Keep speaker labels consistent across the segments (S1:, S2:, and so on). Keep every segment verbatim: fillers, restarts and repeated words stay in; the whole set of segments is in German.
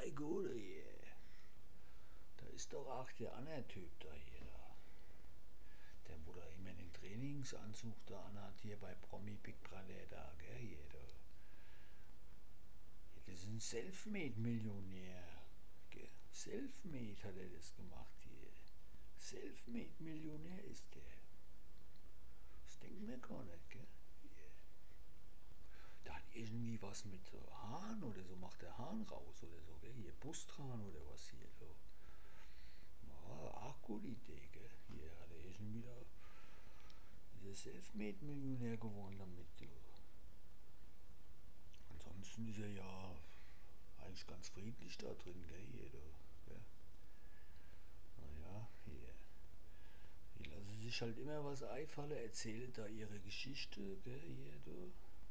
S1: Ei gut, hier. Da ist doch auch der andere Typ da hier, da. Der, wo da immer den Trainingsanzug da anhat, hier bei Promi Big Brother da, gell, hier, da. Das ist ein Selfmade-Millionär. Gell? Selfmade hat er das gemacht hier. Selfmade-Millionär ist der. Das denkt man gar nicht, gell? Hier. Da hat irgendwie was mit so Haaren oder so, macht der Hahn raus oder so, gell? Hier Brusthahn oder was hier so. Ja, auch gute Idee, gell? Hier hat er schon wieder dieser Selfmade-Millionär geworden damit. So. Ansonsten ist er ja eigentlich ganz friedlich da drin, gell? Hier, du, gell? Naja, hier. Die lassen sich halt immer was einfallen, erzählen da ihre Geschichte, gell? Hier, du.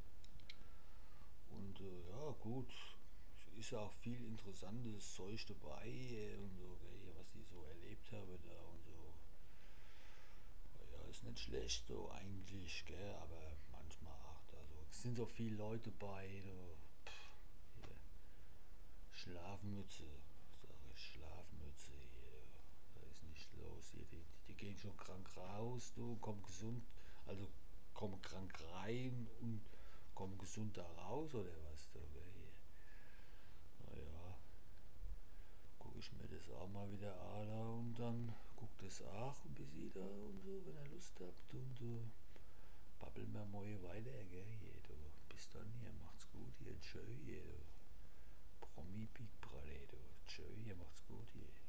S1: Und äh, ja, gut. Ist ja auch viel interessantes Zeug dabei äh, und so, gell? Was die so erlebt haben da und so. Ja, ist nicht schlecht so eigentlich, gell? Aber manchmal auch da so. Es sind so viele Leute bei, so. Hier. Schlafmütze, sag ich, Schlafmütze hier. Da ist nichts los hier. Die, die gehen schon krank raus, du, kommen gesund, also kommen krank rein und kommen gesund da raus oder was, du, hier. Naja, gucke ich mir das auch mal wieder an und dann guckt das auch ein bisschen da und so, wenn ihr Lust habt und so. Babbeln wir mal weiter, gell, hier, du. Bis dann hier, macht's gut hier, tschö hier, du. Promi Big Brother, du. Tschö, hier, macht's gut hier.